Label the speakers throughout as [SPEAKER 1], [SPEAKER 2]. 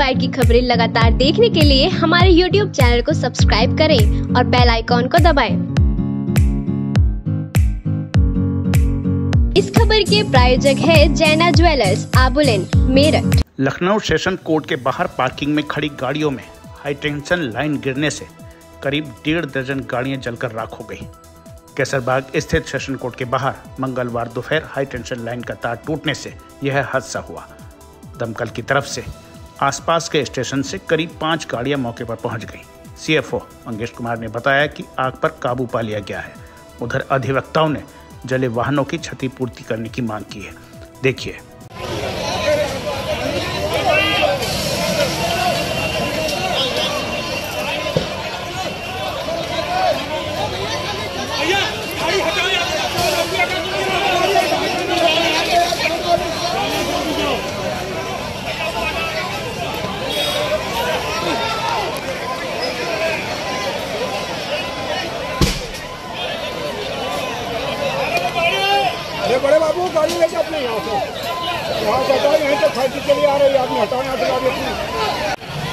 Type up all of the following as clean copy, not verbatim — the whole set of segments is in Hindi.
[SPEAKER 1] बाइट की खबरें लगातार देखने के लिए हमारे YouTube चैनल को सब्सक्राइब करें और बेल आइकॉन को दबाएं। इस खबर के प्रायोजक है Jaina jewellers, Abulane, Meerut.
[SPEAKER 2] Lucknow session court के बाहर पार्किंग में खड़ी गाड़ियों में हाई टेंशन लाइन गिरने से करीब 1.5 दर्जन गाड़ियां जलकर राख हो गई। कैसरबाग स्थित सेशन कोर्ट के बाहर मंगलवार दोपहर हाई टेंशन लाइन का तार टूटने से यह हादसा हुआ। दमकल की तरफ से आसपास के स्टेशन से करीब 5 गाड़ियां मौके पर पहुंच गईं। CFO मंगेश कुमार ने बताया कि आग पर काबू पा लिया गया है। उधर अधिवक्ताओं ने जले वाहनों की क्षतिपूर्ति करने की मांग की है। देखिए।
[SPEAKER 3] अरे बड़े बाबू गाड़ी लेके अपने यहाँ से हटाओ, यहीं तो खर्च के लिए आ रही है, आपने हटाओ यहाँ से गाड़ी अपनी।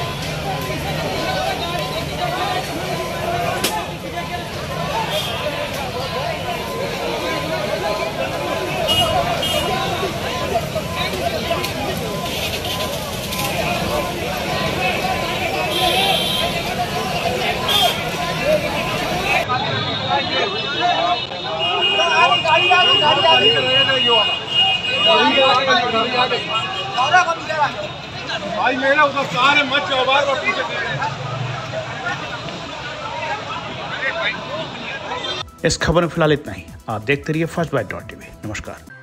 [SPEAKER 3] भाई मेरा उधर सारे मत जाओ, बार बार पीछे।
[SPEAKER 2] इस खबर में फिलहाल इतना ही। आप देखते रहिए फर्स्ट बाइट.tv। नमस्कार।